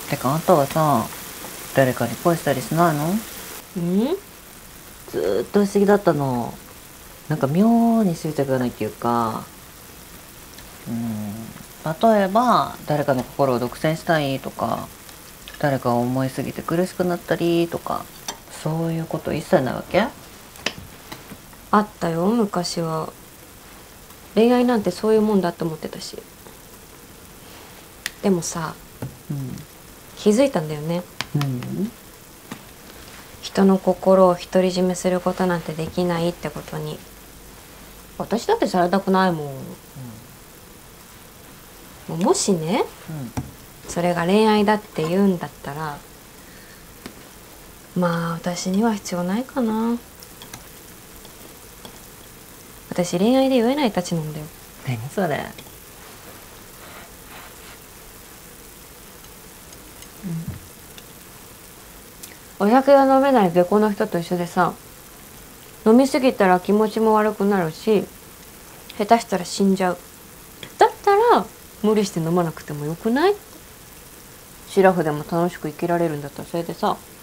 てかあんたはさ、誰かに恋したりしないの？ うん。 ずーっと不思議だったの。なんか妙に執着がないっていうか、例えば誰かの心を独占したいとか、誰かを思いすぎて苦しくなったりとか、そういうこと一切ないわけ？ あったよ、昔は。恋愛なんてそういうもんだって思ってたし。でもさ、気づいたんだよね。 うん。 人の心を独り占めすることなんてできないってことに。私だってされたくないもん。もしね、それが恋愛だって言うんだったら、まあ私には必要ないかな。私恋愛で酔えないたちなんだよ。 何それ？ お酒が飲めない下戸の人と一緒でさ、飲みすぎたら気持ちも悪くなるし、下手したら死んじゃう。だったら無理して飲まなくてもよくない？シラフでも楽しく生きられるんだったらそれでさ。